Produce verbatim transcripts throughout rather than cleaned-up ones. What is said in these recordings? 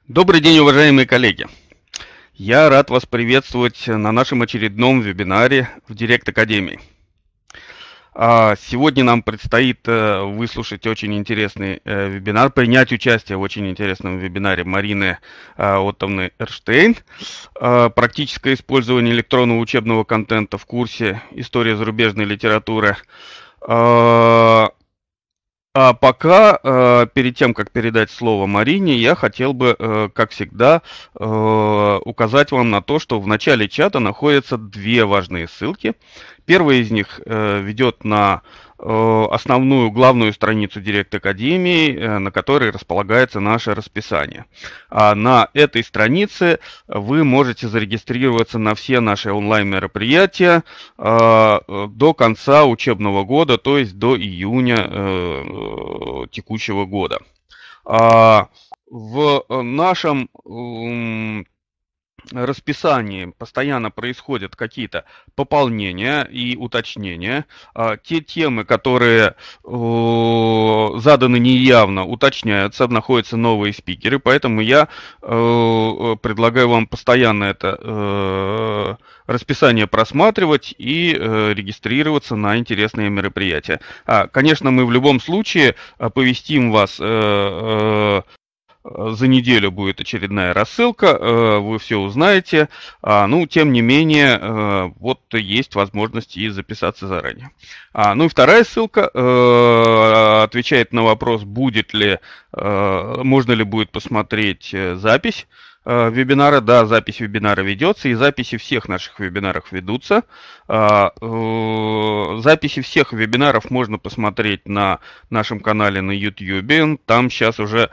Добрый день, уважаемые коллеги! Я рад вас приветствовать на нашем очередном вебинаре в Директ Академии. Сегодня нам предстоит выслушать очень интересный вебинар, принять участие в очень интересном вебинаре Марины Оттовны Эрштейн. Практическое использование электронного учебного контента в курсе «История зарубежной литературы». А пока, э, перед тем, как передать слово Марине, я хотел бы, э, как всегда, э, указать вам на то, что в начале чата находятся две важные ссылки. Первая из них э, ведет на э, основную главную страницу Директ Академии, э, на которой располагается наше расписание. А на этой странице вы можете зарегистрироваться на все наши онлайн-мероприятия э, до конца учебного года, то есть до июня э, текущего года. А в нашем э, расписании постоянно происходят какие-то пополнения и уточнения. Те темы, которые заданы неявно, уточняются, находятся новые спикеры, поэтому я предлагаю вам постоянно это расписание просматривать и регистрироваться на интересные мероприятия. Конечно, мы в любом случае оповестим вас. За неделю будет очередная рассылка, вы все узнаете. Ну, тем не менее, вот есть возможность и записаться заранее. Ну и вторая ссылка отвечает на вопрос, будет ли, можно ли будет посмотреть запись вебинара. Да, запись вебинара ведется, и записи всех наших вебинаров ведутся. Записи всех вебинаров можно посмотреть на нашем канале на YouTube. Там сейчас уже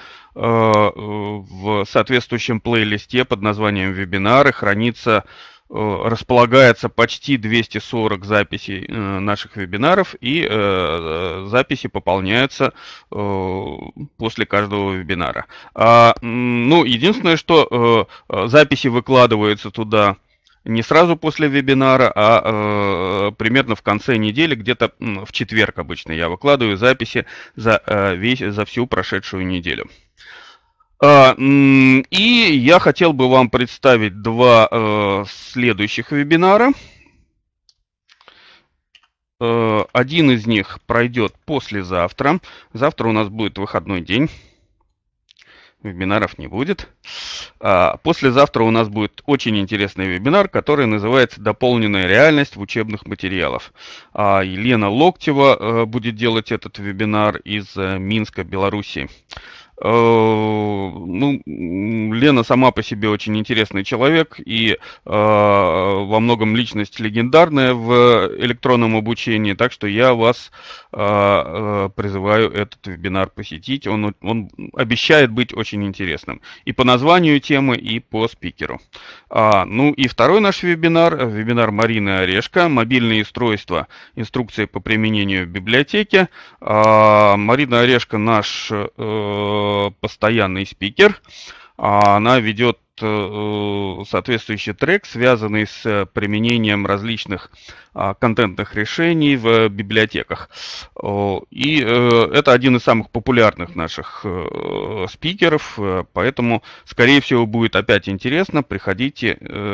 в соответствующем плейлисте под названием «Вебинары» хранится, располагается почти двести сорок записей наших вебинаров, и записи пополняются после каждого вебинара. Ну, единственное, что записи выкладываются туда не сразу после вебинара, а примерно в конце недели, где-то в четверг обычно я выкладываю записи за, весь, за всю прошедшую неделю. И я хотел бы вам представить два э, следующих вебинара. Э, один из них пройдет послезавтра. Завтра у нас будет выходной день. Вебинаров не будет. А послезавтра у нас будет очень интересный вебинар, который называется «Дополненная реальность в учебных материалах». А Елена Локтева э, будет делать этот вебинар из Минска, Белоруссии. Ну, Лена сама по себе очень интересный человек и э, во многом личность легендарная в электронном обучении, так что я вас э, призываю этот вебинар посетить. Он, он обещает быть очень интересным и по названию темы, и по спикеру. А, ну и второй наш вебинар, вебинар Марины Орешко, «Мобильные устройства. Инструкции по применению в библиотеке». А, Марина Орешко наш э, постоянный спикер. Она ведет соответствующий трек, связанный с применением различных контентных решений в библиотеках. И это один из самых популярных наших спикеров, поэтому, скорее всего, будет опять интересно. Приходите,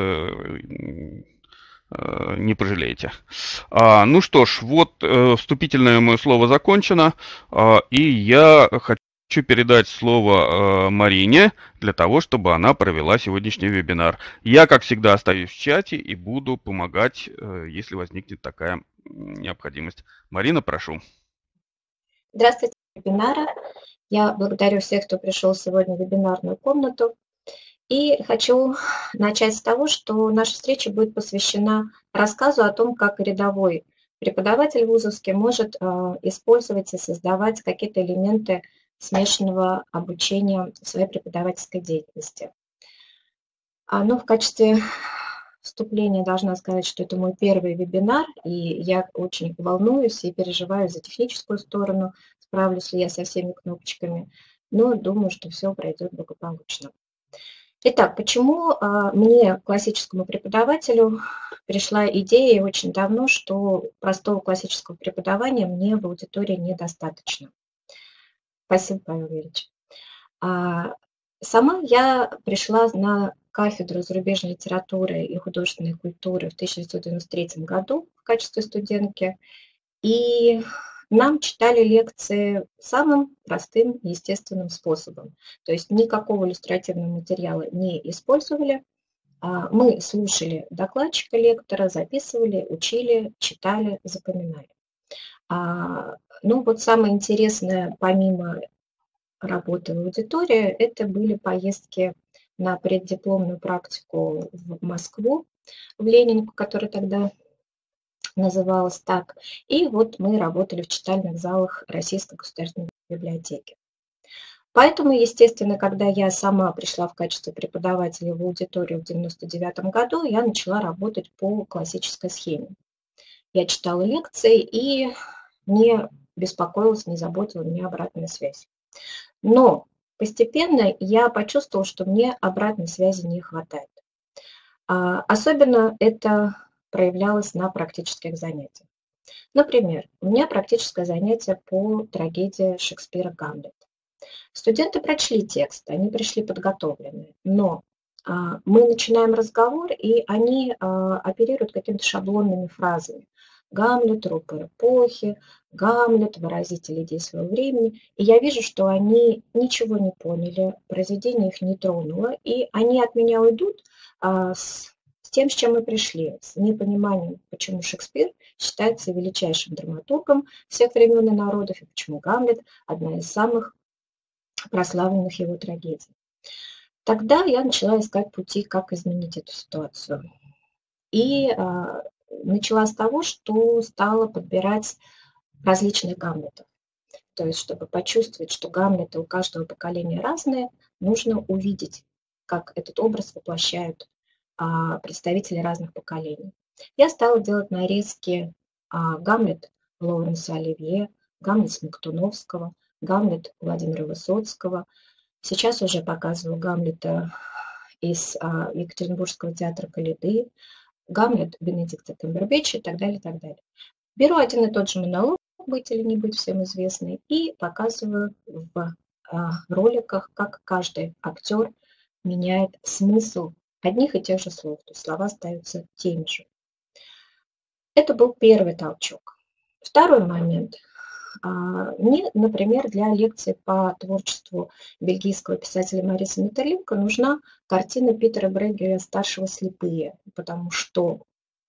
не пожалеете. Ну что ж, вот вступительное мое слово закончено, и я хочу Хочу передать слово э, Марине для того, чтобы она провела сегодняшний вебинар. Я, как всегда, остаюсь в чате и буду помогать, э, если возникнет такая необходимость. Марина, прошу. Здравствуйте, вебинара. Я благодарю всех, кто пришел сегодня в вебинарную комнату. И хочу начать с того, что наша встреча будет посвящена рассказу о том, как рядовой преподаватель вузовский может э, использовать и создавать какие-то элементы смешанного обучения в своей преподавательской деятельности. Но в качестве вступления должна сказать, что это мой первый вебинар, и я очень волнуюсь и переживаю за техническую сторону, справлюсь ли я со всеми кнопочками, но думаю, что все пройдет благополучно. Итак, почему мне, классическому преподавателю, пришла идея очень давно, что простого классического преподавания мне в аудитории недостаточно. Спасибо, Павел Юрьевич. Сама я пришла на кафедру зарубежной литературы и художественной культуры в тысяча девятьсот девяносто третьем году в качестве студентки, и нам читали лекции самым простым, естественным способом. То есть никакого иллюстративного материала не использовали. Мы слушали докладчика, лектора, записывали, учили, читали, запоминали. Ну вот самое интересное, помимо работы в аудитории, это были поездки на преддипломную практику в Москву, в Ленинку, которая тогда называлась так. И вот мы работали в читальных залах Российской государственной библиотеки. Поэтому, естественно, когда я сама пришла в качестве преподавателя в аудиторию в девяносто девятом году, я начала работать по классической схеме. Я читала лекции и не беспокоилась, не заботила меня обратная связь. Но постепенно я почувствовала, что мне обратной связи не хватает. Особенно это проявлялось на практических занятиях. Например, у меня практическое занятие по трагедии Шекспира «Гамлет». Студенты прочли текст, они пришли подготовленные, но а, мы начинаем разговор, и они а, оперируют какими-то шаблонными фразами. Гамлет, рупор эпохи, Гамлет, выразитель идей своего времени. И я вижу, что они ничего не поняли, произведение их не тронуло, и они от меня уйдут а, с, с тем, с чем мы пришли, с непониманием, почему Шекспир считается величайшим драматургом всех времен и народов, и почему Гамлет – одна из самых прославленных его трагедий. Тогда я начала искать пути, как изменить эту ситуацию. И а, начала с того, что стала подбирать различных Гамлетов. То есть, чтобы почувствовать, что Гамлеты у каждого поколения разные, нужно увидеть, как этот образ воплощают а, представители разных поколений. Я стала делать нарезки а, Гамлет Лоуренса Оливье, Гамлет Смоктуновского, Гамлет Владимира Высоцкого. Сейчас уже показываю Гамлета из а, Екатеринбургского театра Коляды, Гамлет Бенедикта Камбербэтча и так далее, и так далее. Беру один и тот же монолог, быть или не быть всем известный, и показываю в а, роликах, как каждый актер меняет смысл одних и тех же слов, то есть слова остаются теми же. Это был первый толчок. Второй момент. Мне, например, для лекции по творчеству бельгийского писателя Мариса Метерлинка нужна картина Питера Брейгеля-старшего «Слепые», потому что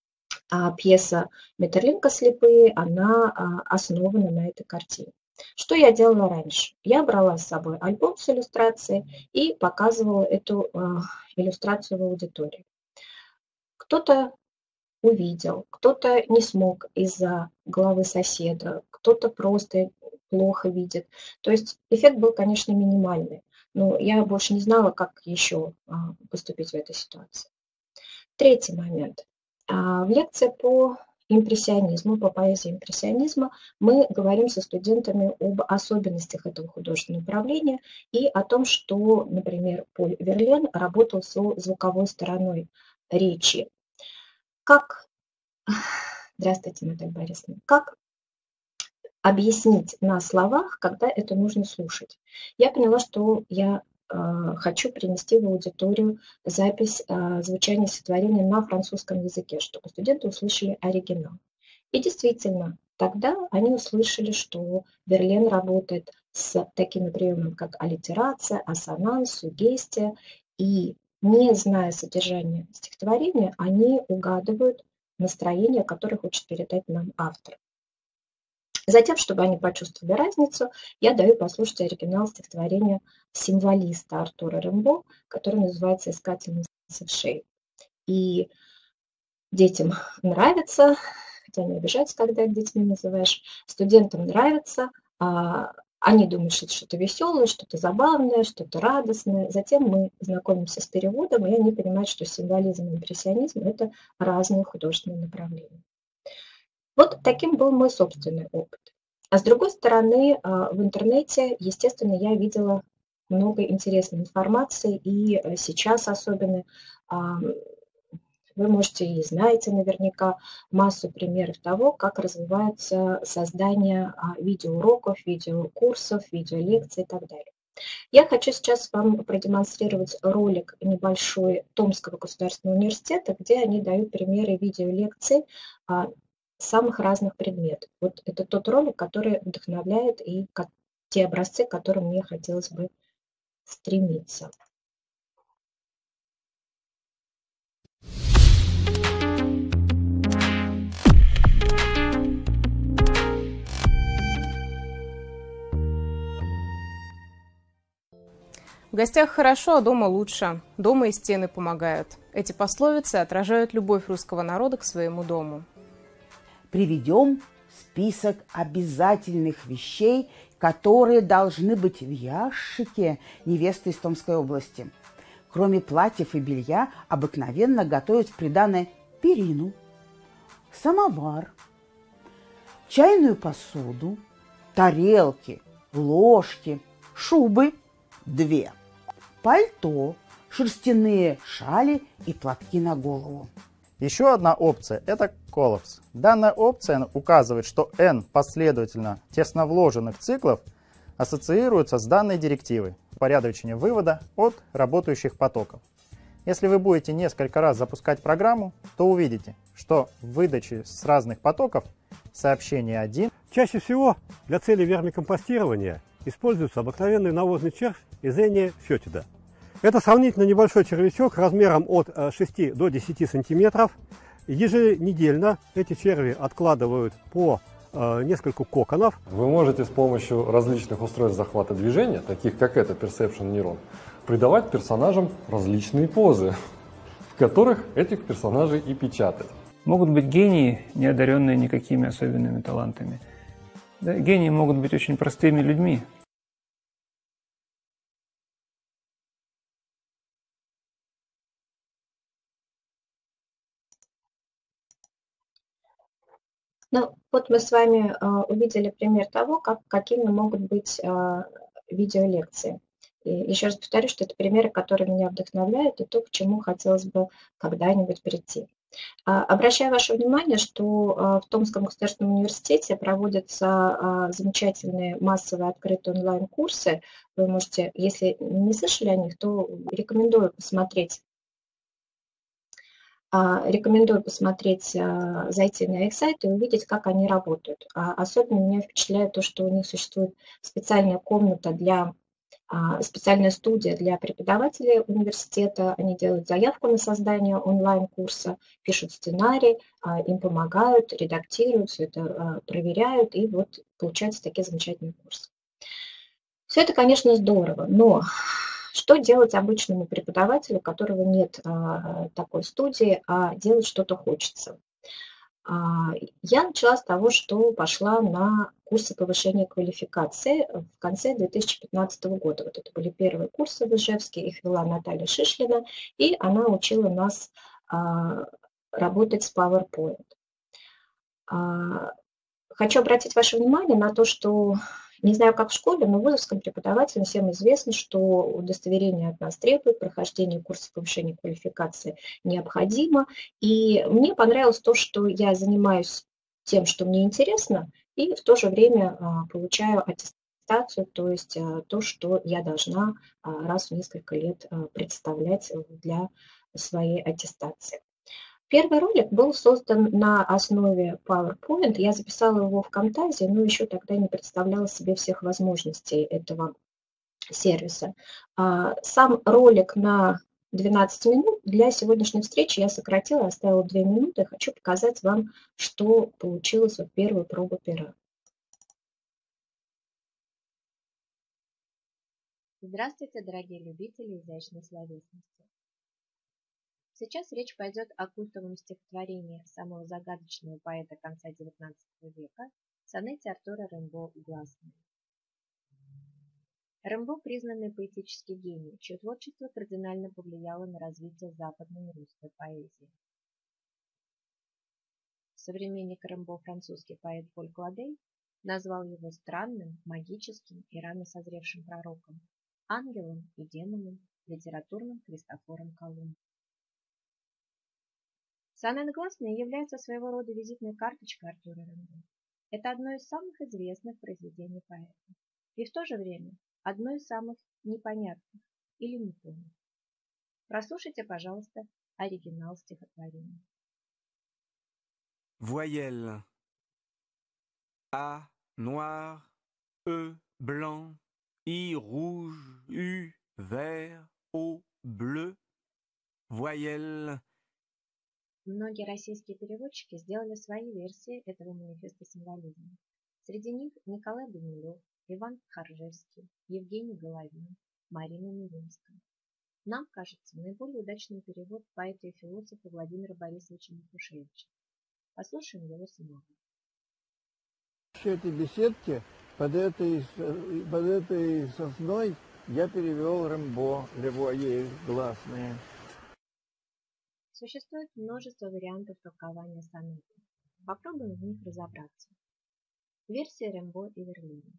пьеса Метерлинка «Слепые», она основана на этой картине. Что я делала раньше? Я брала с собой альбом с иллюстрацией и показывала эту иллюстрацию в аудитории. Кто-то увидел, кто-то не смог из-за головы соседа, кто-то просто плохо видит. То есть эффект был, конечно, минимальный, но я больше не знала, как еще поступить в этой ситуации. Третий момент. В лекции по импрессионизму, по поэзии импрессионизма мы говорим со студентами об особенностях этого художественного направления и о том, что, например, Поль Верлен работал со звуковой стороной речи. Как, здравствуйте, Наталья Борисовна, как объяснить на словах, когда это нужно слушать? Я поняла, что я э, хочу принести в аудиторию запись э, звучания стихотворения на французском языке, чтобы студенты услышали оригинал. И действительно, тогда они услышали, что Верлен работает с такими приемами, как аллитерация, ассонанс, суггестия, и не зная содержания стихотворения, они угадывают настроение, которое хочет передать нам автор. Затем, чтобы они почувствовали разницу, я даю послушать оригинал стихотворения символиста Артура Рембо, который называется «Искательница вшей». И детям нравится, хотя не обижаются, когда их детьми называешь, студентам нравится, они думают, что это что-то веселое, что-то забавное, что-то радостное. Затем мы знакомимся с переводом, и они понимают, что символизм и импрессионизм – это разные художественные направления. Вот таким был мой собственный опыт. А с другой стороны, в интернете, естественно, я видела много интересной информации, и сейчас особенно вы можете и знаете наверняка массу примеров того, как развивается создание видеоуроков, видеокурсов, видеолекций и так далее. Я хочу сейчас вам продемонстрировать ролик небольшой Томского государственного университета, где они дают примеры видеолекций а, самых разных предметов. Вот это тот ролик, который вдохновляет и ко- те образцы, к которым мне хотелось бы стремиться. В гостях хорошо, а дома лучше. Дома и стены помогают. Эти пословицы отражают любовь русского народа к своему дому. Приведем список обязательных вещей, которые должны быть в ящике невесты из Томской области. Кроме платьев и белья, обыкновенно готовят в приданое перину, самовар, чайную посуду, тарелки, ложки, шубы две, пальто, шерстяные шали и платки на голову. Еще одна опция – это коллапс. Данная опция указывает, что n последовательно тесно вложенных циклов ассоциируются с данной директивой упорядочения вывода от работающих потоков. Если вы будете несколько раз запускать программу, то увидите, что в выдаче с разных потоков сообщение один. Чаще всего для целей вермикомпостирования используется обыкновенный навозный червь Изения фетида. Это сравнительно небольшой червячок размером от шести до десяти сантиметров. Еженедельно эти черви откладывают по э, несколько коконов. Вы можете с помощью различных устройств захвата движения, таких как это Perception Neuron, придавать персонажам различные позы, в которых этих персонажей и печатать. Могут быть гении, не одаренные никакими особенными талантами. Да, гении могут быть очень простыми людьми. Ну, вот мы с вами а, увидели пример того, как, какими могут быть а, видеолекции. И еще раз повторю, что это примеры, которые меня вдохновляют, и то, к чему хотелось бы когда-нибудь прийти. А, обращаю ваше внимание, что а, в Томском государственном университете проводятся а, замечательные массовые открытые онлайн-курсы. Вы можете, если не слышали о них, то рекомендую посмотреть. Рекомендую посмотреть, зайти на их сайт и увидеть, как они работают. Особенно меня впечатляет то, что у них существует специальная комната для, специальная студия для преподавателей университета. Они делают заявку на создание онлайн-курса, пишут сценарий, им помогают, редактируют, все это проверяют, и вот получаются такие замечательные курсы. Все это, конечно, здорово, но что делать обычному преподавателю, у которого нет а, такой студии, а делать что-то хочется? А, я начала с того, что пошла на курсы повышения квалификации в конце две тысячи пятнадцатого года. Вот это были первые курсы в Ижевске, их вела Наталья Шишлина, и она учила нас а, работать с PowerPoint. А, хочу обратить ваше внимание на то, что не знаю, как в школе, но вузовским преподавателям всем известно, что удостоверение от нас требует, прохождение курса повышения квалификации необходимо. И мне понравилось то, что я занимаюсь тем, что мне интересно, и в то же время получаю аттестацию, то есть то, что я должна раз в несколько лет представлять для своей аттестации. Первый ролик был создан на основе PowerPoint. Я записала его в Camtasia, но еще тогда не представляла себе всех возможностей этого сервиса. Сам ролик на двенадцать минут. Для сегодняшней встречи я сократила, оставила две минуты. Хочу показать вам, что получилось в первую пробу пера. Здравствуйте, дорогие любители изящной словесности. Сейчас речь пойдет о культовом стихотворении самого загадочного поэта конца девятнадцатого века, сонете Артура Рембо «Гласные». Рембо – признанный поэтический гений, чье творчество кардинально повлияло на развитие западной русской поэзии. Современник Рембо, французский поэт Поль Кладей, назвал его странным, магическим и рано созревшим пророком, ангелом и демоном, литературным Христофором Колумбом. Сонет «Гласные» является своего рода визитной карточкой Артура Рембо. Это одно из самых известных произведений поэта. И в то же время одно из самых непонятных или непонятных. Прослушайте, пожалуйста, оригинал стихотворения. Voyelle. A, noir. E, blanc. I, rouge. U, vert. O, bleu. Voyelle. Многие российские переводчики сделали свои версии этого манифеста символизма. Среди них Николай Гумилев, Иван Харжевский, Евгений Головин, Марина Милинская. Нам кажется наиболее удачный перевод поэта и философа Владимира Борисовича Микушевича. Послушаем его самого. В этой беседке под этой, под этой сосной я перевел Рембо, Левуае, гласные. Существует множество вариантов толкования сонета. Попробуем в них разобраться. Версия Рембо и Верлина.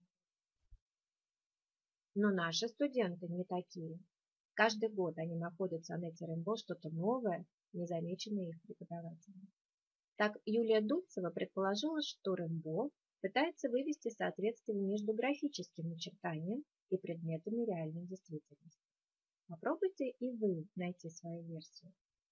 Но наши студенты не такие. Каждый год они находят в сонете Рембо что-то новое, незамеченное их преподавателями. Так Юлия Дульцева предположила, что Рембо пытается вывести соответствие между графическим начертанием и предметами реальной действительности. Попробуйте и вы найти свою версию.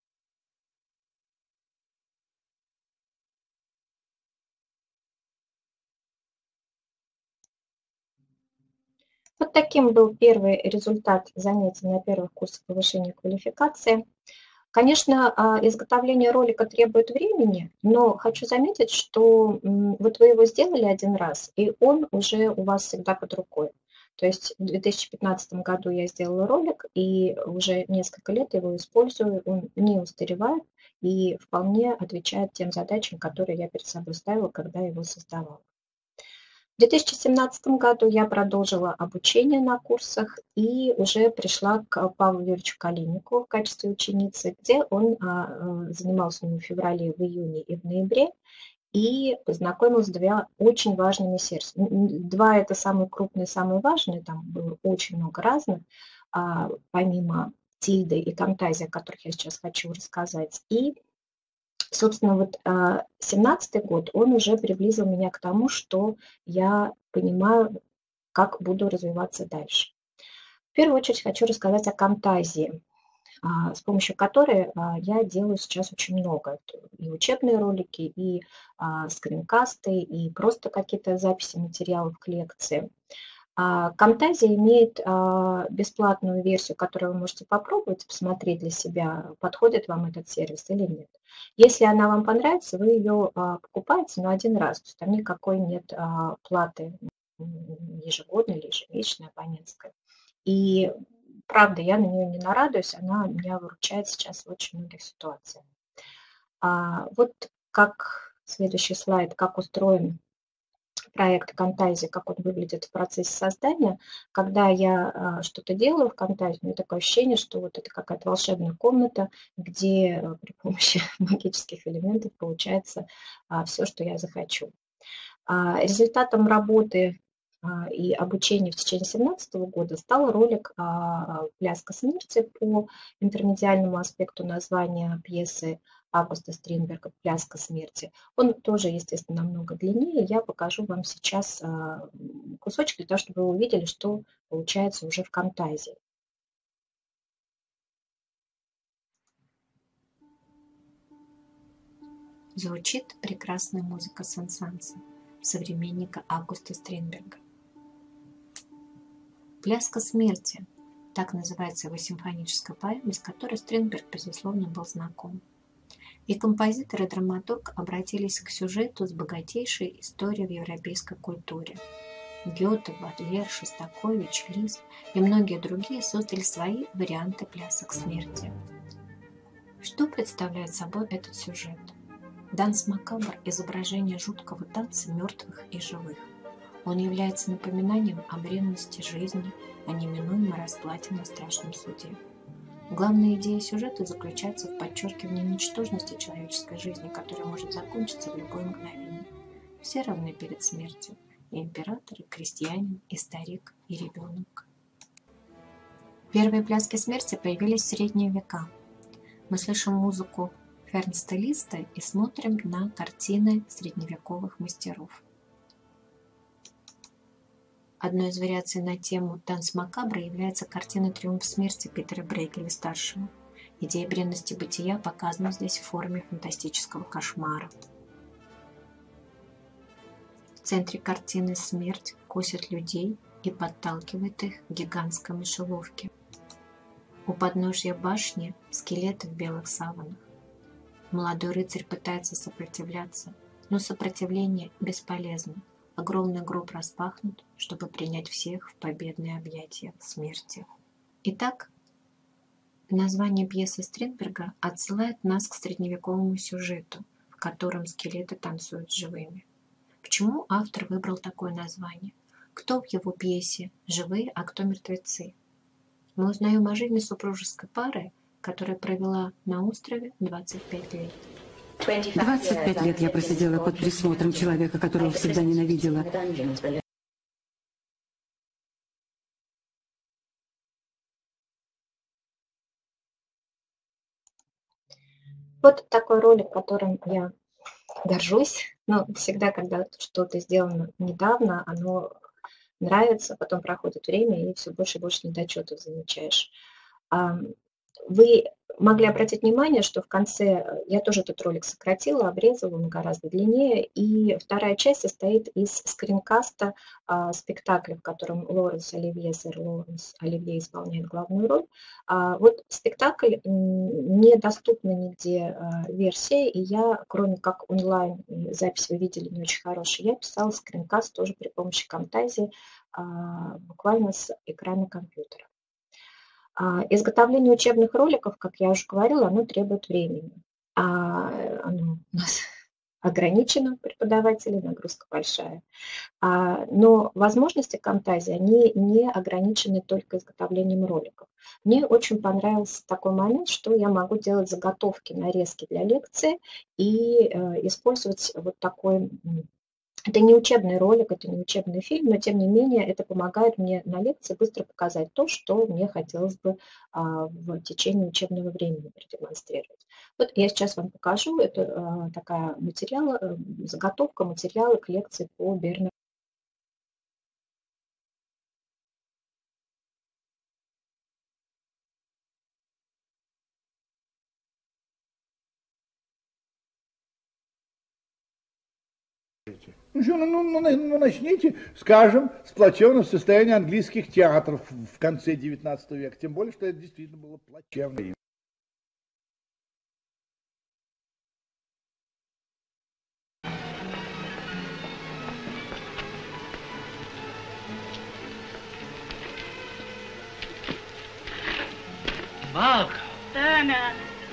Вот таким был первый результат занятий на первых курсах повышения квалификации. Конечно, изготовление ролика требует времени, но хочу заметить, что вот вы его сделали один раз, и он уже у вас всегда под рукой. То есть в две тысячи пятнадцатом году я сделала ролик, и уже несколько лет его использую, он не устаревает и вполне отвечает тем задачам, которые я перед собой ставила, когда его создавала. В две тысячи семнадцатом году я продолжила обучение на курсах и уже пришла к Павлу Юрьевичу Калинику в качестве ученицы, где он а, занимался у меня в феврале, в июне и в ноябре, и познакомилась с двумя очень важными сервисами. Два – это самые крупные, самые важные, там было очень много разных, а, помимо Тильды и Камтазии, о которых я сейчас хочу рассказать. И собственно, вот семнадцатый год, он уже приблизил меня к тому, что я понимаю, как буду развиваться дальше. В первую очередь хочу рассказать о Камтазии, с помощью которой я делаю сейчас очень много. И учебные ролики, и скринкасты, и просто какие-то записи материалов к лекции. Камтазия имеет бесплатную версию, которую вы можете попробовать, посмотреть для себя, подходит вам этот сервис или нет. Если она вам понравится, вы ее покупаете, но один раз, то есть там никакой нет платы ежегодной или ежемесячной абонентской. И правда, я на нее не нарадуюсь, она меня выручает сейчас в очень многих ситуациях. Вот как следующий слайд, как устроен проект Камтазии, как он выглядит в процессе создания. Когда я а, что-то делаю в Камтазии, у меня такое ощущение, что вот это какая-то волшебная комната, где а, при помощи магических элементов получается а, все, что я захочу. А, результатом работы а, и обучения в течение две тысячи семнадцатого года стал ролик а, «Пляска смерти» по интермедиальному аспекту названия пьесы Августа Стринберга «Пляска смерти». Он тоже, естественно, намного длиннее. Я покажу вам сейчас кусочек для того, чтобы вы увидели, что получается уже в Камтазии. Звучит прекрасная музыка Сан-Санса, современника Августа Стринберга. «Пляска смерти» – так называется его симфоническая поэма, с которой Стринберг, безусловно, был знаком. И композитор, и драматург обратились к сюжету с богатейшей историей в европейской культуре. Гёте, Бодлер, Шостакович, Лист и многие другие создали свои варианты плясок смерти. Что представляет собой этот сюжет? Данс макабр – изображение жуткого танца мертвых и живых. Он является напоминанием о бренности жизни, о неминуемой расплате на страшном суде. Главная идея сюжета заключается в подчеркивании ничтожности человеческой жизни, которая может закончиться в любое мгновение. Все равны перед смертью – и император, и крестьянин, и старик, и ребенок. Первые пляски смерти появились в средние века. Мы слышим музыку Фернста Листа и смотрим на картины средневековых мастеров. Одной из вариаций на тему «Данс макабра» является картина «Триумф смерти» Питера Брейгеля-старшего. Идея бренности бытия показана здесь в форме фантастического кошмара. В центре картины смерть косит людей и подталкивает их к гигантской мышеловке. У подножья башни скелеты в белых саванах. Молодой рыцарь пытается сопротивляться, но сопротивление бесполезно. Огромный гроб распахнут, чтобы принять всех в победные объятия смерти. Итак, название пьесы Стринберга отсылает нас к средневековому сюжету, в котором скелеты танцуют живыми. Почему автор выбрал такое название? Кто в его пьесе живые, а кто мертвецы? Мы узнаем о жизни супружеской пары, которая провела на острове двадцать пять лет. двадцать пять лет я просидела под присмотром человека, которого всегда ненавидела. Вот такой ролик, которым я горжусь. Но всегда, когда что-то сделано недавно, оно нравится, потом проходит время, и все больше и больше недочетов замечаешь. Вы могли обратить внимание, что в конце я тоже этот ролик сократила, обрезала, он гораздо длиннее, и вторая часть состоит из скринкаста а, спектакля, в котором Лоренс Оливье, сэр Лоренс Оливье исполняет главную роль. А, вот спектакль недоступна нигде а, версия, и я, кроме как онлайн, запись вы видели не очень хорошая, я писала скринкаст тоже при помощи Camtasia, а, буквально с экрана компьютера. Изготовление учебных роликов, как я уже говорила, оно требует времени. Оно у нас ограничено, преподавателей, нагрузка большая. Но возможности Camtasia, они не ограничены только изготовлением роликов. Мне очень понравился такой момент, что я могу делать заготовки, нарезки для лекции и использовать вот такой... Это не учебный ролик, это не учебный фильм, но тем не менее это помогает мне на лекции быстро показать то, что мне хотелось бы а, в течение учебного времени продемонстрировать. Вот я сейчас вам покажу, это а, такая материал, заготовка материала к лекции по Бернарду. Ну, что, ну, ну, ну, начните, скажем, с плачевного состояния английских театров в конце девятнадцатого века, тем более, что это действительно было плачевно. Mark. Turner.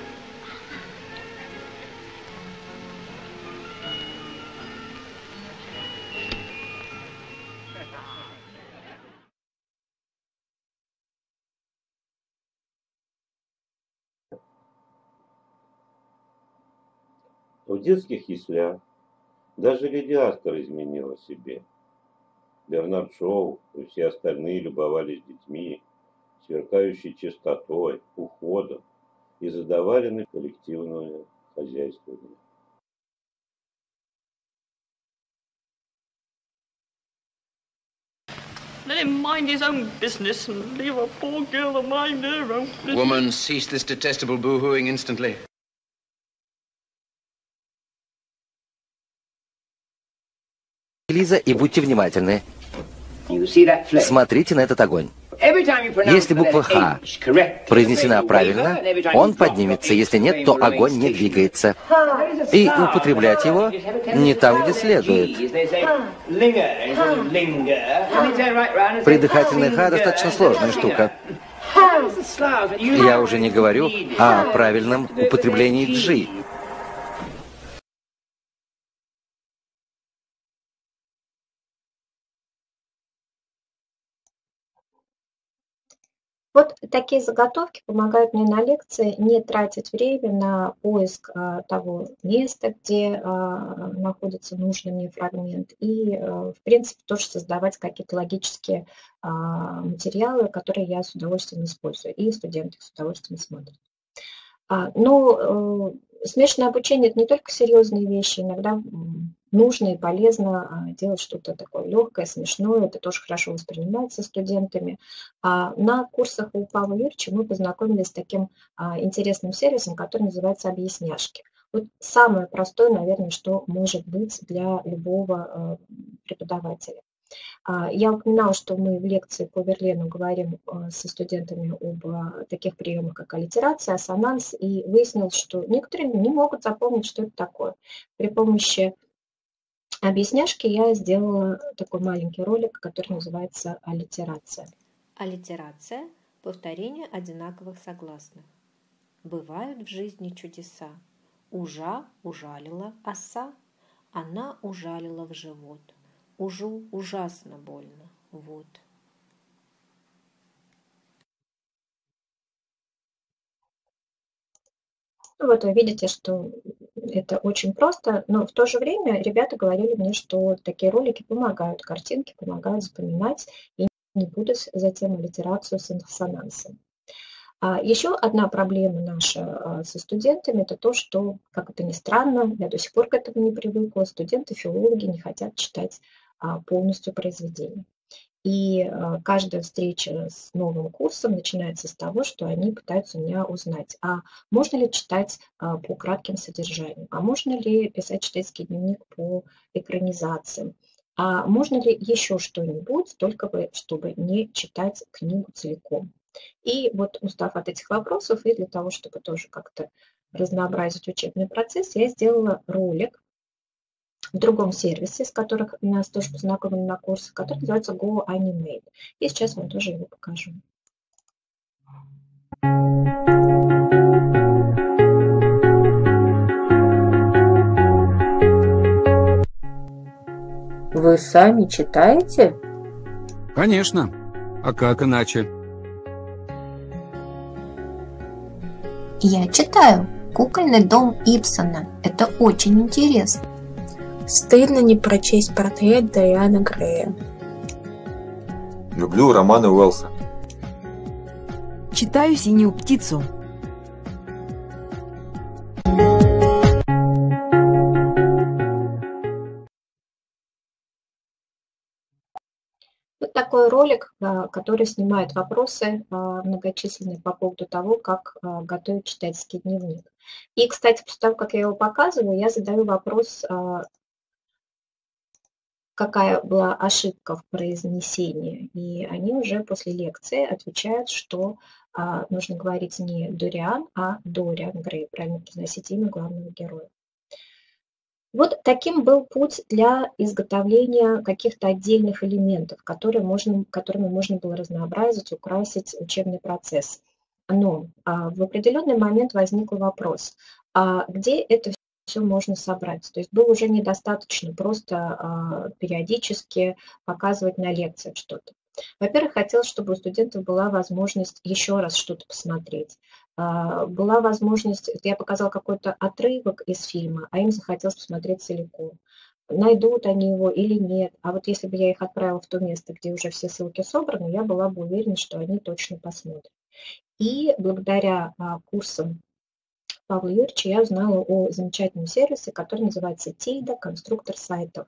В детских яслях даже леди Астер изменила себе. Бернард Шоу и все остальные любовались детьми, сверкающей чистотой, уходом и задавали коллективное хозяйствование. Let him mind his own business and leave a poor girl to mind her own business. Woman, cease this detestable boo-hooing instantly. Лиза, и будьте внимательны. Смотрите на этот огонь. Если буква «Х» произнесена правильно, он поднимется. Если нет, то огонь не двигается. И употреблять его не там, где следует. Придыхательное «Х» достаточно сложная штука. Я уже не говорю о правильном употреблении «G». Вот такие заготовки помогают мне на лекции не тратить время на поиск а, того места, где а, находится нужный мне фрагмент, и, а, в принципе, тоже создавать какие-то логические а, материалы, которые я с удовольствием использую, и студенты с удовольствием смотрят. А, но а, смешанное обучение – это не только серьезные вещи, иногда нужно и полезно делать что-то такое легкое, смешное, это тоже хорошо воспринимается студентами. А на курсах у Павла Юрьевича мы познакомились с таким интересным сервисом, который называется «Объясняшки». Вот самое простое, наверное, что может быть для любого преподавателя. Я упоминала, что мы в лекции по Верлену говорим со студентами об таких приемах, как аллитерация, ассонанс, и выяснилось, что некоторые не могут запомнить, что это такое. При помощи объясняшки я сделала такой маленький ролик, который называется «Аллитерация». Аллитерация – повторение одинаковых согласных. Бывают в жизни чудеса. Ужа ужалила оса, она ужалила в живот. Ужу ужасно больно. Вот. Ну вот вы видите, что это очень просто, но в то же время ребята говорили мне, что такие ролики помогают, картинки помогают запоминать и не будут затем аллитерацию с ассонансом. А еще одна проблема наша со студентами – это то, что, как это ни странно, я до сих пор к этому не привыкла, студенты-филологи не хотят читать полностью произведение. И каждая встреча с новым курсом начинается с того, что они пытаются меня узнать, а можно ли читать по кратким содержаниям, а можно ли писать читательский дневник по экранизациям, а можно ли еще что-нибудь, только бы, чтобы не читать книгу целиком. И вот устав от этих вопросов, и для того, чтобы тоже как-то разнообразить учебный процесс, я сделала ролик в другом сервисе, с которых нас тоже познакомили на курсах, который называется GoAnimate. И сейчас вам тоже его покажу. Вы сами читаете? Конечно. А как иначе? Я читаю «Кукольный дом» Ибсена. Это очень интересно. Стыдно не прочесть портрет Дориана Грея. Люблю романы Уэллса. Читаю «Синюю птицу». Вот такой ролик, который снимает вопросы многочисленные по поводу того, как готовить читательский дневник. И, кстати, после того, как я его показываю, я задаю вопрос, какая была ошибка в произнесении. И они уже после лекции отвечают, что нужно говорить не Дориан, а Дориан Грей, правильно произносить имя главного героя. Вот таким был путь для изготовления каких-то отдельных элементов, которые можно, которыми можно было разнообразить, украсить учебный процесс. Но а, в определенный момент возник вопрос, а где это все можно собрать? То есть было уже недостаточно просто а, периодически показывать на лекциях что-то. Во-первых, хотелось, чтобы у студентов была возможность еще раз что-то посмотреть. Была возможность, я показала какой-то отрывок из фильма, а им захотелось посмотреть целиком. Найдут они его или нет. А вот если бы я их отправила в то место, где уже все ссылки собраны, я была бы уверена, что они точно посмотрят. И благодаря курсам Павла Юрьевича я узнала о замечательном сервисе, который называется Тильда, конструктор сайтов.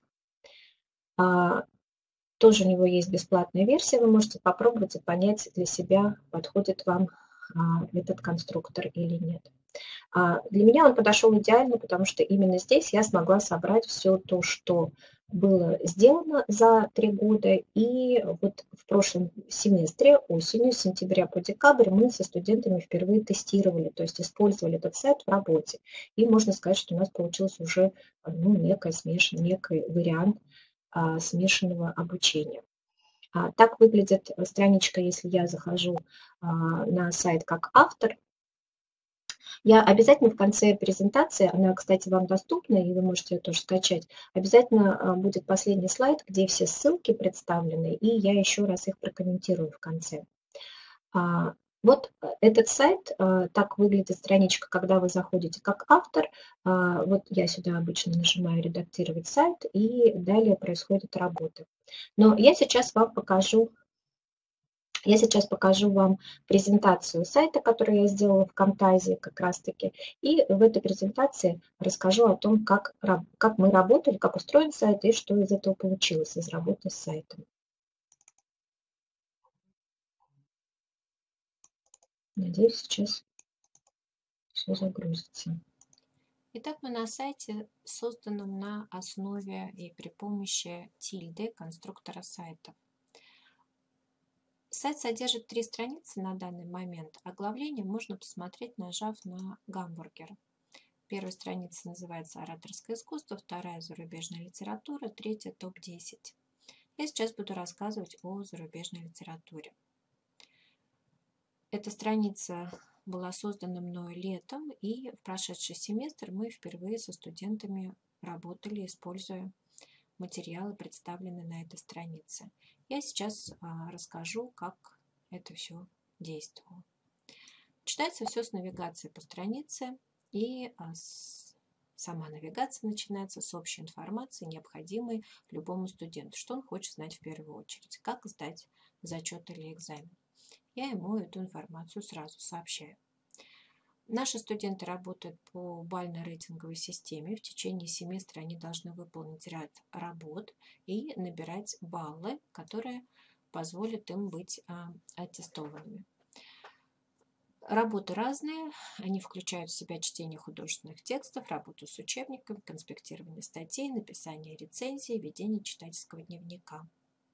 Тоже у него есть бесплатная версия, вы можете попробовать и понять для себя, подходит вам этот конструктор или нет. Для меня он подошел идеально, потому что именно здесь я смогла собрать все то, что было сделано за три года. И вот в прошлом семестре, осенью, с сентября по декабрь, мы со студентами впервые тестировали, то есть использовали этот сайт в работе. И можно сказать, что у нас получился уже ну, некий, смешанный, некий вариант а, смешанного обучения. А, так выглядит страничка, если я захожу а, на сайт как автор. Я обязательно в конце презентации, она, кстати, вам доступна, и вы можете ее тоже скачать, обязательно будет последний слайд, где все ссылки представлены, и я еще раз их прокомментирую в конце. Вот этот сайт, так выглядит страничка, когда вы заходите как автор. Вот я сюда обычно нажимаю «Редактировать сайт», и далее происходит работа. Но я сейчас вам покажу Я сейчас покажу вам презентацию сайта, которую я сделала в Camtasia как раз-таки. И в этой презентации расскажу о том, как, как мы работали, как устроен сайт и что из этого получилось, из работы с сайтом. Надеюсь, сейчас все загрузится. Итак, мы на сайте, созданном на основе и при помощи тильды, конструктора сайта. Сайт содержит три страницы на данный момент. Оглавление можно посмотреть, нажав на гамбургер. Первая страница называется «Ораторское искусство», вторая «Зарубежная литература», третья «Топ десять». Я сейчас буду рассказывать о зарубежной литературе. Эта страница была создана мною летом, и в прошедший семестр мы впервые со студентами работали, используя материалы, представленные на этой странице. Я сейчас а, расскажу, как это все действовало. Читается все с навигацией по странице, и а, с... сама навигация начинается с общей информации, необходимой любому студенту, что он хочет знать в первую очередь, как сдать зачет или экзамен. Я ему эту информацию сразу сообщаю. Наши студенты работают по бально-рейтинговой системе. В течение семестра они должны выполнить ряд работ и набирать баллы, которые позволят им быть а, аттестованными. Работы разные. Они включают в себя чтение художественных текстов, работу с учебником, конспектирование статей, написание рецензий, ведение читательского дневника.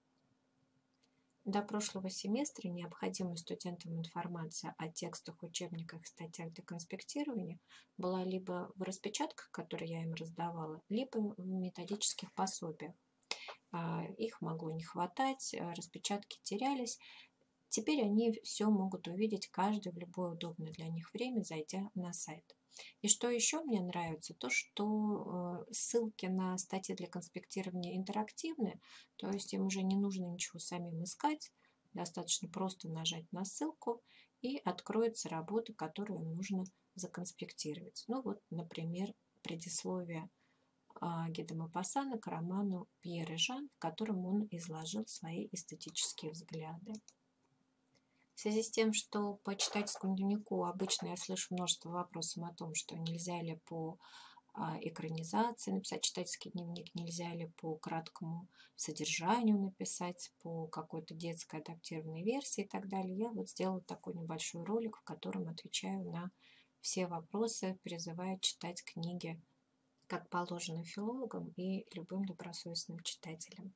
До прошлого семестра необходимая студентам информация о текстах, учебниках, статьях для конспектирования была либо в распечатках, которые я им раздавала, либо в методических пособиях. Их могло не хватать, распечатки терялись. Теперь они все могут увидеть каждый в любое удобное для них время, зайдя на сайт. И что еще мне нравится, то что ссылки на статьи для конспектирования интерактивные, то есть им уже не нужно ничего самим искать, достаточно просто нажать на ссылку и откроется работа, которую им нужно законспектировать. Ну вот, например, предисловие Ги де Мопассана к роману «Пьер и Жан», в котором он изложил свои эстетические взгляды. В связи с тем, что по читательскому дневнику обычно я слышу множество вопросов о том, что нельзя ли по экранизации написать читательский дневник, нельзя ли по краткому содержанию написать, по какой-то детской адаптированной версии и так далее, я вот сделала такой небольшой ролик, в котором отвечаю на все вопросы, призывая читать книги как положено филологам и любым добросовестным читателям.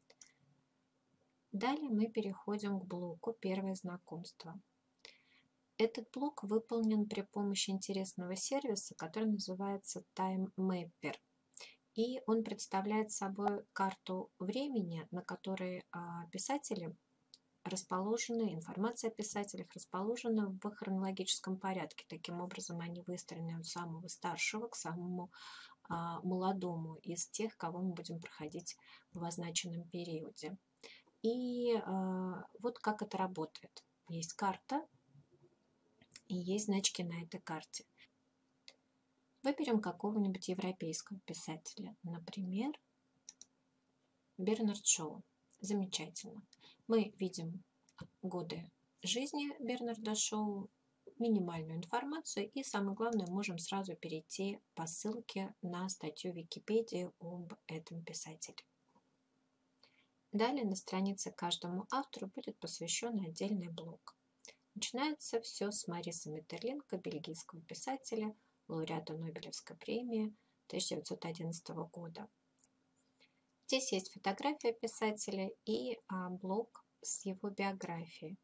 Далее мы переходим к блоку «Первое знакомство». Этот блок выполнен при помощи интересного сервиса, который называется Time Mapper. И он представляет собой карту времени, на которой писатели расположены, информация о писателях расположена в хронологическом порядке. Таким образом, они выстроены от самого старшего к самому молодому из тех, кого мы будем проходить в означенном периоде. И э, вот как это работает. Есть карта и есть значки на этой карте. Выберем какого-нибудь европейского писателя. Например, Бернард Шоу. Замечательно. Мы видим годы жизни Бернарда Шоу, минимальную информацию и, самое главное, можем сразу перейти по ссылке на статью Википедии об этом писателе. Далее на странице каждому автору будет посвящен отдельный блок. Начинается все с Мариса Метерлинка, бельгийского писателя, лауреата Нобелевской премии тысяча девятьсот одиннадцатого года. Здесь есть фотография писателя и а, блок с его биографией,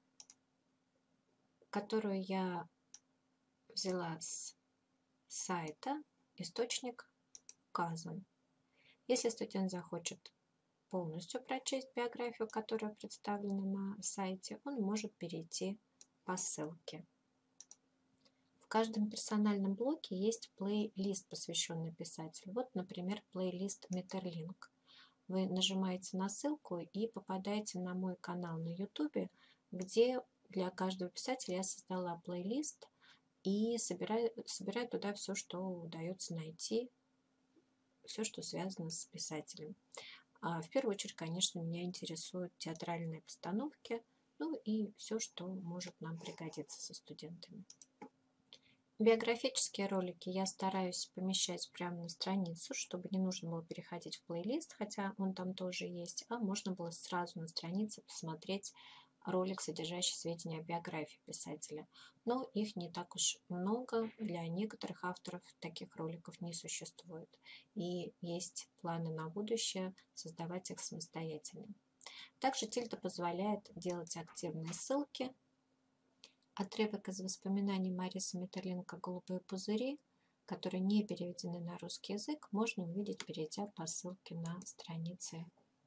которую я взяла с сайта, источник указан. Если студент захочет полностью прочесть биографию, которая представлена на сайте, он может перейти по ссылке. В каждом персональном блоке есть плейлист, посвященный писателю. Вот, например, плейлист Метерлинк. Вы нажимаете на ссылку и попадаете на мой канал на YouTube, где для каждого писателя я создала плейлист и собираю, собираю туда все, что удается найти, все, что связано с писателем. В первую очередь, конечно, меня интересуют театральные постановки ну и все, что может нам пригодиться со студентами. Биографические ролики я стараюсь помещать прямо на страницу, чтобы не нужно было переходить в плейлист, хотя он там тоже есть, а можно было сразу на странице посмотреть ролик, содержащий сведения о биографии писателя. Но их не так уж много, для некоторых авторов таких роликов не существует. И есть планы на будущее создавать их самостоятельно. Также Тильда позволяет делать активные ссылки. Отрывок из воспоминаний Марисы Метерлинка «Голубые пузыри», которые не переведены на русский язык, можно увидеть, перейдя по ссылке на странице.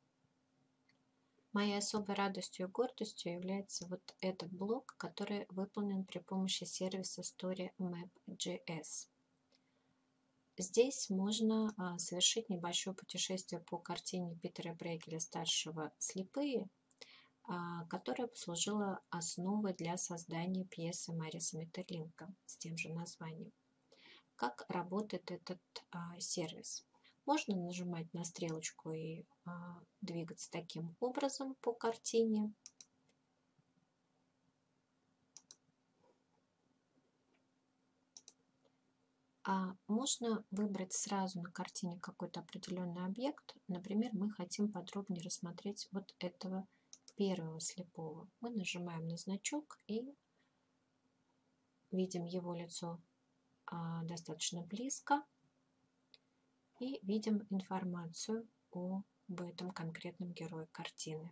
Моей особой радостью и гордостью является вот этот блок, который выполнен при помощи сервиса StoryMap.js. Здесь можно а, совершить небольшое путешествие по картине Питера Брейгеля-старшего «Слепые», а, которая послужила основой для создания пьесы Мариса Метерлинка с тем же названием. Как работает этот а, сервис? Можно нажимать на стрелочку и а, двигаться таким образом по картине. А можно выбрать сразу на картине какой-то определенный объект. Например, мы хотим подробнее рассмотреть вот этого первого слепого. Мы нажимаем на значок и видим его лицо а, достаточно близко и видим информацию об этом конкретном герое картины.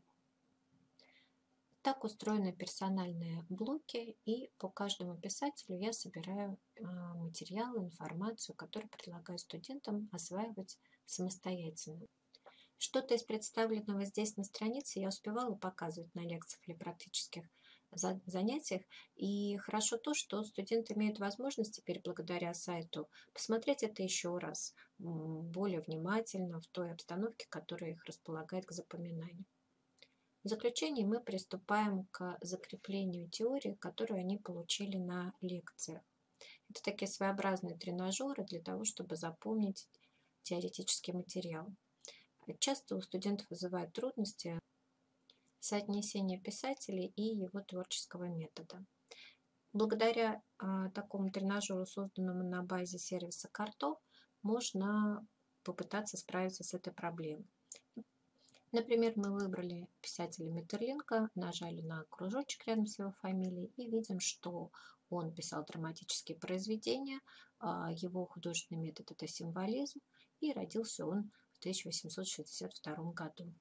Так устроены персональные блоки, и по каждому писателю я собираю а, материалы, информацию, которую предлагаю студентам осваивать самостоятельно. Что-то из представленного здесь на странице я успевала показывать на лекциях или практических занятиях, и хорошо то, что студенты имеют возможность теперь благодаря сайту посмотреть это еще раз, более внимательно, в той обстановке, которая их располагает к запоминанию. В заключение мы приступаем к закреплению теории, которую они получили на лекциях. Это такие своеобразные тренажеры для того, чтобы запомнить теоретический материал. Часто у студентов вызывают трудности соотнесение писателя и его творческого метода. Благодаря а, такому тренажеру, созданному на базе сервиса Carto, можно попытаться справиться с этой проблемой. Например, мы выбрали писателя Метерлинка, нажали на кружочек рядом с его фамилией и видим, что он писал драматические произведения, его художественный метод – это символизм, и родился он в тысяча восемьсот шестьдесят втором году.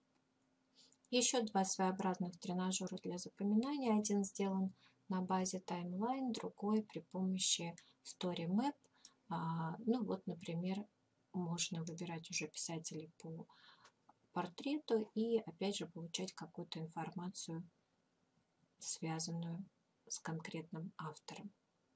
Еще два своеобразных тренажера для запоминания. Один сделан на базе Timeline, другой при помощи StoryMap. Ну вот, например, можно выбирать уже писателей по портрету и опять же получать какую-то информацию, связанную с конкретным автором.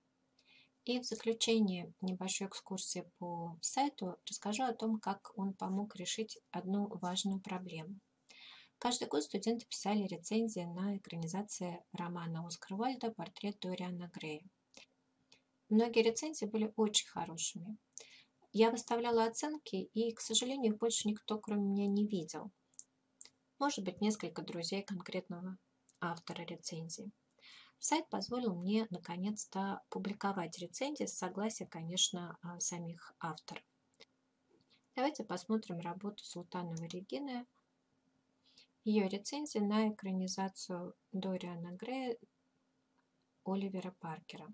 И в заключение небольшой экскурсии по сайту расскажу о том, как он помог решить одну важную проблему. Каждый год студенты писали рецензии на экранизации романа Оскара Уайльда «Портрет Дориана Грея». Многие рецензии были очень хорошими. Я выставляла оценки, и, к сожалению, их больше никто, кроме меня, не видел. Может быть, несколько друзей конкретного автора рецензии. Сайт позволил мне, наконец-то, публиковать рецензии с согласия, конечно, самих авторов. Давайте посмотрим работу Султановой Регины, ее рецензии на экранизацию Дориана Грея Оливера Паркера.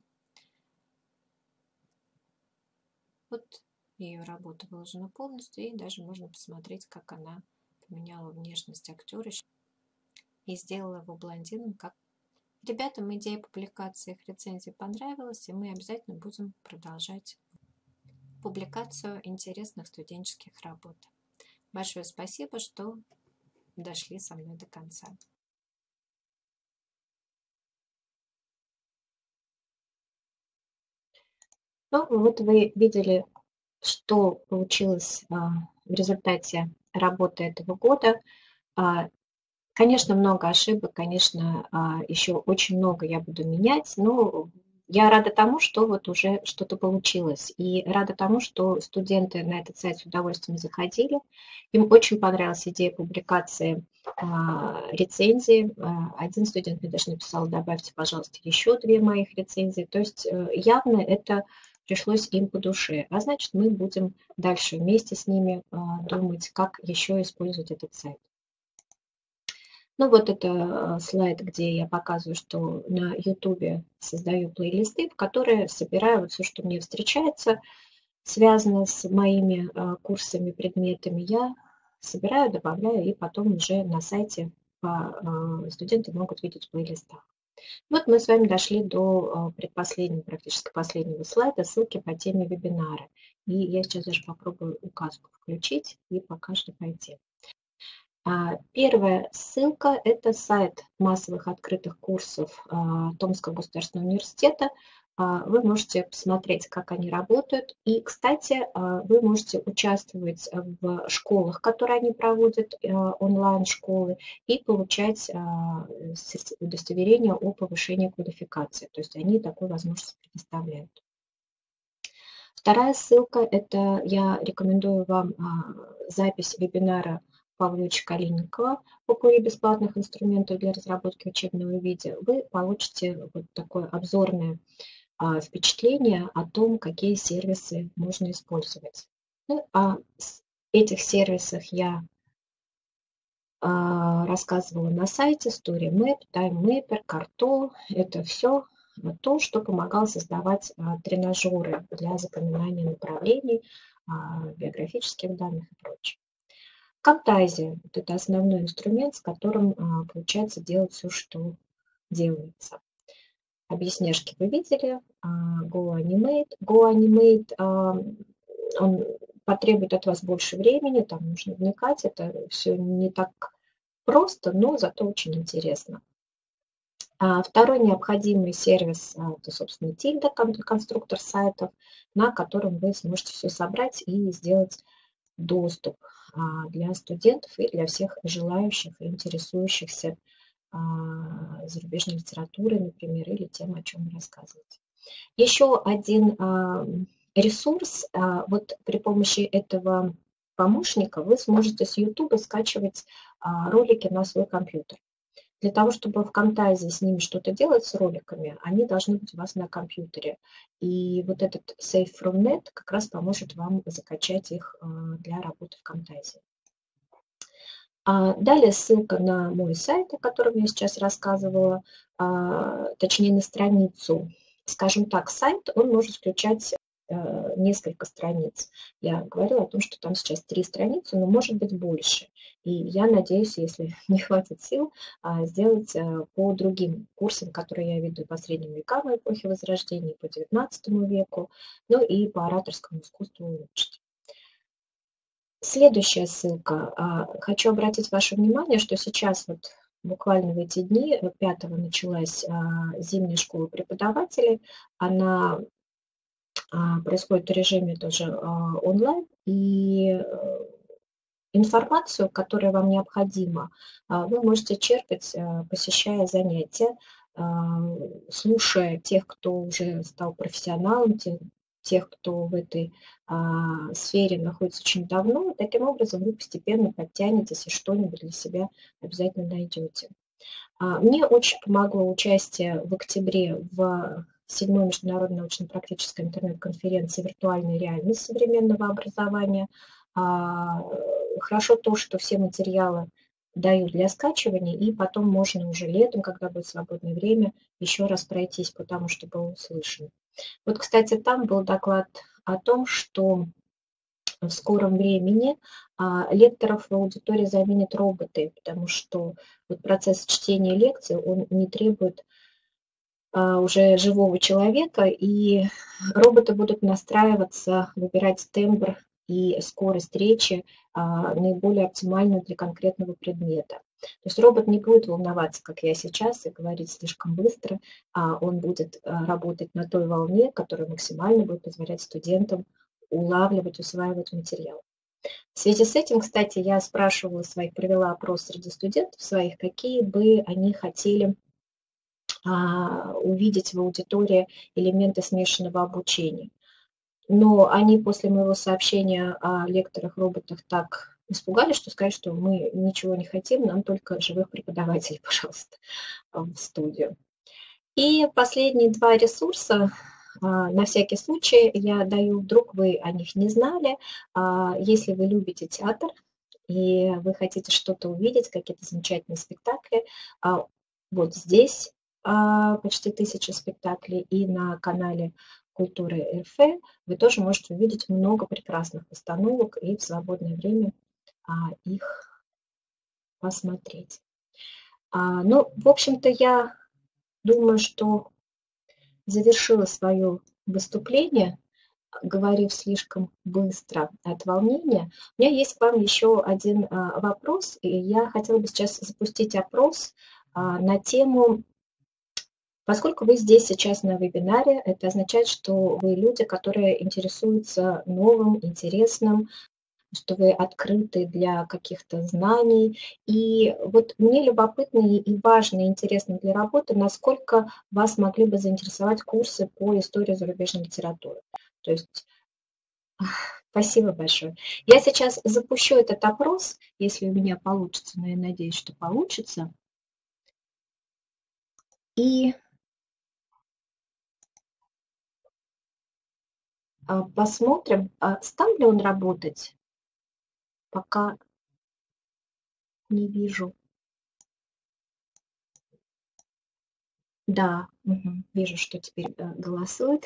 Вот ее работа выложена полностью, и даже можно посмотреть, как она поменяла внешность актера и сделала его блондином. Как... Ребятам идея публикации их рецензий понравилась, и мы обязательно будем продолжать публикацию интересных студенческих работ. Большое спасибо, что дошли со мной до конца. Ну, вот вы видели, что получилось а, в результате работы этого года. А, конечно, много ошибок, конечно, а, еще очень много я буду менять, но я рада тому, что вот уже что-то получилось, и рада тому, что студенты на этот сайт с удовольствием заходили. Им очень понравилась идея публикации а, рецензий. Один студент мне даже написал: добавьте, пожалуйста, еще две моих рецензии. То есть явно это пришлось им по душе. А значит, мы будем дальше вместе с ними а, думать, как еще использовать этот сайт. Ну вот это слайд, где я показываю, что на YouTube создаю плейлисты, в которые собираю вот все, что мне встречается, связано с моими а, курсами, предметами. Я собираю, добавляю, и потом уже на сайте а, а, студенты могут видеть в плейлистах. Вот мы с вами дошли до предпоследнего, практически последнего слайда, ссылки по теме вебинара. И я сейчас даже попробую указку включить и пока что пойти. Первая ссылка – это сайт массовых открытых курсов Томского государственного университета. Вы можете посмотреть, как они работают. И, кстати, вы можете участвовать в школах, которые они проводят, онлайн-школы, и получать удостоверение о повышении квалификации. То есть они такую возможность предоставляют. Вторая ссылка – это я рекомендую вам запись вебинара Павловича Калинникова по куре бесплатных инструментов для разработки учебного видео. Вы получите вот такое обзорное а, впечатление о том, какие сервисы можно использовать. Ну, о этих сервисах я а, рассказывала на сайте StoryMap, TimeMapper, Carto. Это все то, что помогало создавать а, тренажеры для запоминания направлений, а, биографических данных и прочее. Camtasia – это основной инструмент, с которым а, получается делать все, что делается. Объясняшки вы видели. А, GoAnimate. GoAnimate а, он потребует от вас больше времени, там нужно вникать. Это все не так просто, но зато очень интересно. А, второй необходимый сервис а, – это, собственно, Tilda, конструктор сайтов, на котором вы сможете все собрать и сделать доступ для студентов и для всех желающих и интересующихся зарубежной литературой, например, или тем, о чем вы рассказываете. Еще один ресурс. Вот при помощи этого помощника вы сможете с YouTube скачивать ролики на свой компьютер. Для того, чтобы в Camtasia с ними что-то делать, с роликами, они должны быть у вас на компьютере. И вот этот Save from Net как раз поможет вам закачать их для работы в Camtasia. Далее ссылка на мой сайт, о котором я сейчас рассказывала, точнее на страницу. Скажем так, сайт, он может включать несколько страниц. Я говорила о том, что там сейчас три страницы, но может быть больше. И я надеюсь, если не хватит сил, сделать по другим курсам, которые я веду по средним векам эпохи Возрождения, по девятнадцатому веку, ну и по ораторскому искусству улучшить. Следующая ссылка. Хочу обратить ваше внимание, что сейчас вот буквально в эти дни, пятого началась зимняя школа преподавателей. Она происходит в режиме тоже онлайн, и информацию, которая вам необходима, вы можете черпать, посещая занятия, слушая тех, кто уже стал профессионалом, тех, кто в этой сфере находится очень давно. Таким образом, вы постепенно подтянетесь и что-нибудь для себя обязательно найдете. Мне очень помогло участие в октябре в седьмой международной научно-практической интернет-конференции «Виртуальная реальность современного образования». Хорошо то, что все материалы дают для скачивания, и потом можно уже летом, когда будет свободное время, еще раз пройтись по тому, что было услышано. Вот, кстати, там был доклад о том, что в скором времени лекторов в аудитории заменят роботы, потому что вот процесс чтения лекций, он не требует уже живого человека, и роботы будут настраиваться, выбирать тембр и скорость речи наиболее оптимальную для конкретного предмета. То есть робот не будет волноваться, как я сейчас, и говорить слишком быстро, а он будет работать на той волне, которая максимально будет позволять студентам улавливать, усваивать материал. В связи с этим, кстати, я спрашивала своих, провела опрос среди студентов своих, какие бы они хотели увидеть в аудитории элементы смешанного обучения. Но они после моего сообщения о лекторах-роботах так испугались, что сказали, что мы ничего не хотим, нам только живых преподавателей, пожалуйста, в студию. И последние два ресурса, на всякий случай, я даю, вдруг вы о них не знали. Если вы любите театр и вы хотите что-то увидеть, какие-то замечательные спектакли, вот здесь почти тысяча спектаклей, и на канале Культуры РФ вы тоже можете увидеть много прекрасных постановок и в свободное время их посмотреть. Ну, в общем-то, я думаю, что завершила свое выступление, говорив слишком быстро от волнения. У меня есть к вам еще один вопрос, и я хотела бы сейчас запустить опрос на тему, поскольку вы здесь сейчас на вебинаре, это означает, что вы люди, которые интересуются новым, интересным, что вы открыты для каких-то знаний. И вот мне любопытно и важно, и интересно для работы, насколько вас могли бы заинтересовать курсы по истории зарубежной литературы. То есть, спасибо большое. Я сейчас запущу этот опрос, если у меня получится, но я надеюсь, что получится. И посмотрим, стал ли он работать. Пока не вижу. Да, угу, вижу, что теперь голосует.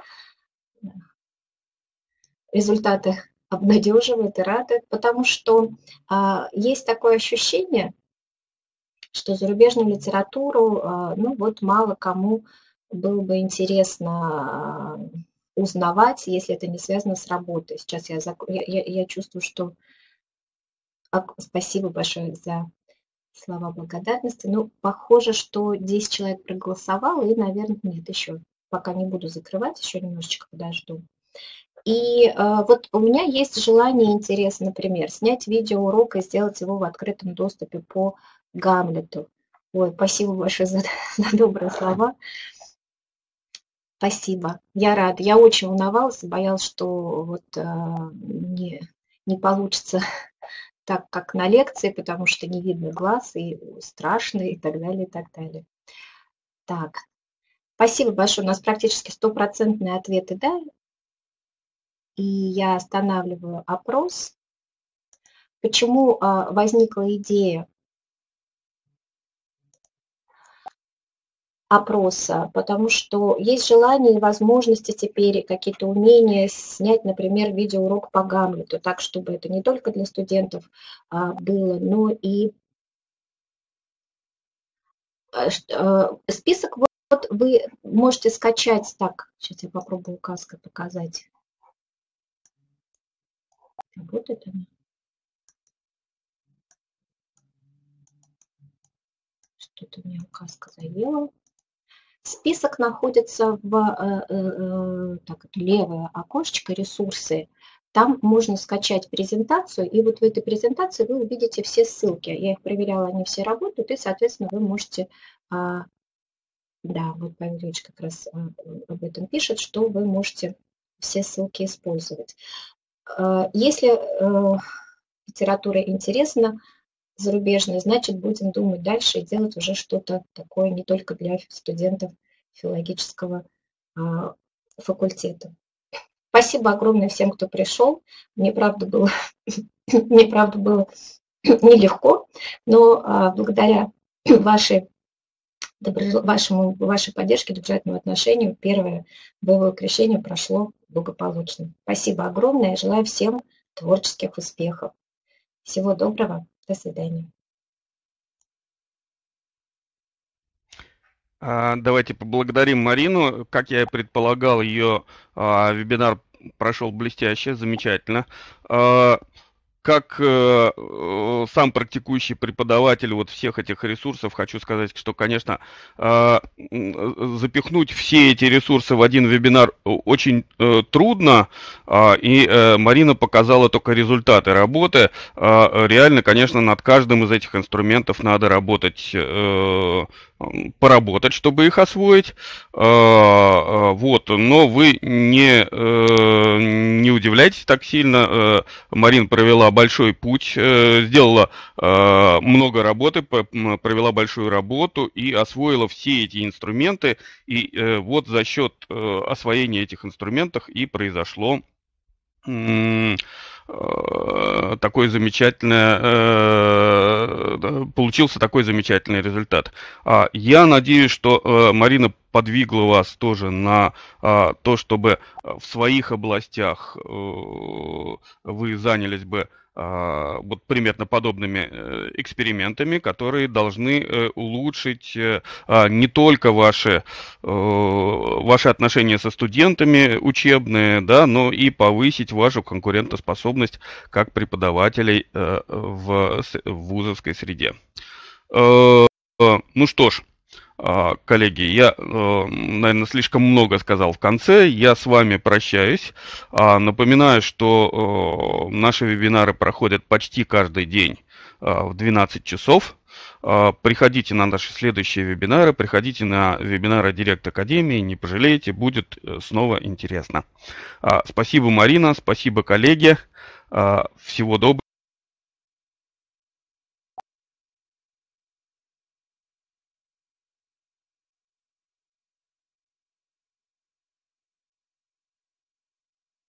Результаты обнадеживают и радуют, потому что а, есть такое ощущение, что зарубежную литературу, а, ну вот мало кому было бы интересно узнавать, если это не связано с работой. Сейчас я, я, я, я чувствую, что... Спасибо большое за слова благодарности. Ну, похоже, что десять человек проголосовало, и, наверное, нет, еще пока не буду закрывать, еще немножечко подожду. И э, вот у меня есть желание, интерес, например, снять видеоурок и сделать его в открытом доступе по Гамлету. Ой, спасибо большое за, за добрые слова. Спасибо. Я рада. Я очень волновалась, боялась, что вот э, не, не получится так, как на лекции, потому что не видно глаз, и страшно, и так далее, и так далее. Так, спасибо большое. У нас практически стопроцентные ответы, да? И я останавливаю опрос. Почему а, возникла идея опроса? Потому что есть желание и возможности теперь, какие-то умения снять, например, видеоурок по Гамлету, так, чтобы это не только для студентов а, было, но и а, список вот, вот вы можете скачать. Так, сейчас я попробую указкой показать. Работает она? Что-то у меня указка заела. Список находится в э, э, так, левое окошечко «Ресурсы». Там можно скачать презентацию, и вот в этой презентации вы увидите все ссылки. Я их проверяла, они все работают, и, соответственно, вы можете... А, да, вот Павел Ильич как раз а, об этом пишет, что вы можете все ссылки использовать. А, если а, литература интересна, зарубежная, значит, будем думать дальше и делать уже что-то такое не только для студентов филологического а, факультета. Спасибо огромное всем, кто пришел. Мне, правда, было, мне, правда, было нелегко, но а, благодаря вашей, добро, вашему, вашей поддержке, доброжелательному отношению, первое боевое крещение прошло благополучно. Спасибо огромное. Желаю всем творческих успехов. Всего доброго. До свидания. Давайте поблагодарим Марину. Как я и предполагал, ее а, вебинар прошел блестяще, замечательно. А, как э, сам практикующий преподаватель вот всех этих ресурсов, хочу сказать, что, конечно, э, запихнуть все эти ресурсы в один вебинар очень э, трудно, э, и э, Марина показала только результаты работы. Э, реально, конечно, над каждым из этих инструментов надо работать э, поработать, чтобы их освоить. Вот, но вы не, не удивляйтесь так сильно. Марина провела большой путь, сделала много работы, провела большую работу и освоила все эти инструменты. И вот за счет освоения этих инструментов и произошло такой замечательный, получился такой замечательный результат. Я надеюсь, что Марина подвигла вас тоже на то, чтобы в своих областях вы занялись бы вот примерно подобными экспериментами, которые должны улучшить не только ваши, ваши отношения со студентами учебные, да, но и повысить вашу конкурентоспособность как преподавателей в вузовской среде. Ну что ж, коллеги, я, наверное, слишком много сказал в конце. Я с вами прощаюсь. Напоминаю, что наши вебинары проходят почти каждый день в двенадцать часов. Приходите на наши следующие вебинары, приходите на вебинары Директ Академии, не пожалеете, будет снова интересно. Спасибо, Марина, спасибо, коллеги. Всего доброго.